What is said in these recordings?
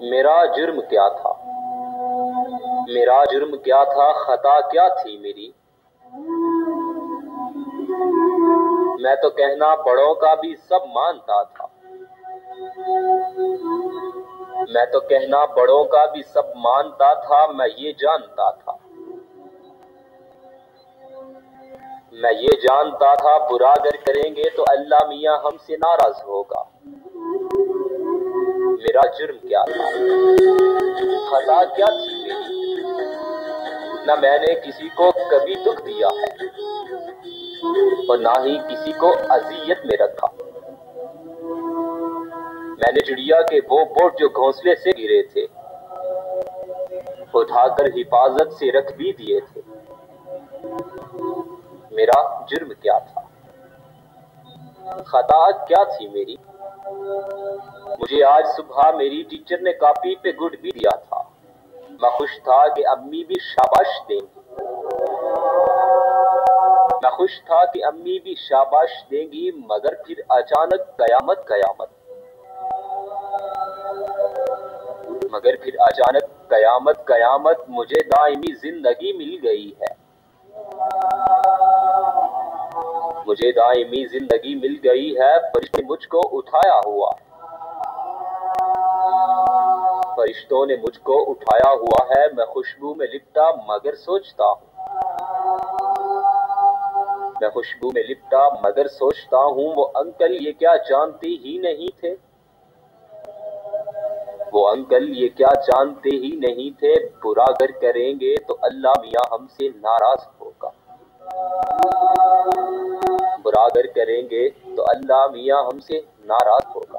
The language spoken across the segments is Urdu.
میرا جرم کیا تھا، میرا جرم کیا تھا، خطا کیا تھی میری؟ میں تو کہنا بڑوں کا بھی سب مانتا تھا، میں تو کہنا بڑوں کا بھی سب مانتا تھا، میں یہ جانتا تھا، میں یہ جانتا تھا برا اگر کریں گے تو اللہ میاں ہم سے ناراض ہوگا۔ میرا جرم کیا تھا، خطا کیا تھی میری؟ نہ میں نے کسی کو کبھی دکھ دیا ہے اور نہ ہی کسی کو اذیت میں رکھا۔ میں نے چڑیا کے وہ بوٹ جو گھونسلے سے گرے تھے اٹھا کر حفاظت سے رکھ بھی دیے تھے۔ میرا جرم کیا تھا، خطا کیا تھی میری؟ مجھے آج صبح میری ٹیچر نے کاپی پہ گڈ بھی دیا تھا، میں خوش تھا کہ امی بھی شاباش دیں گی، میں خوش تھا کہ امی بھی شاباش دیں گی، مگر پھر اچانک قیامت قیامت، مگر پھر اچانک قیامت قیامت، مجھے دائمی زندگی مل گئی ہے، مجھے دائمی زندگی مل گئی ہے، فرشتے نے مجھ کو اٹھایا ہوا ہے، فرشتوں نے مجھ کو اٹھایا ہوا ہے، میں خوشبو میں لپٹا مگر سوچتا ہوں، میں خوشبو میں لپٹا مگر سوچتا ہوں وہ انکل یہ کیا جانتے ہی نہیں تھے، وہ انکل یہ کیا جانتے ہی نہیں تھے، برا اگر کریں گے تو اللہ میاں ہم سے ناراض ہوگا، برا اگر کریں گے تو اللہ میاں ہم سے ناراض ہوگا۔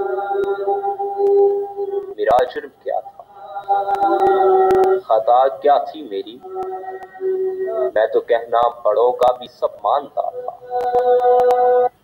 میرا جرم کیا تھا، خطا کیا تھی میری؟ میں تو کہنا بڑوں کا بھی سب مانتا تھا،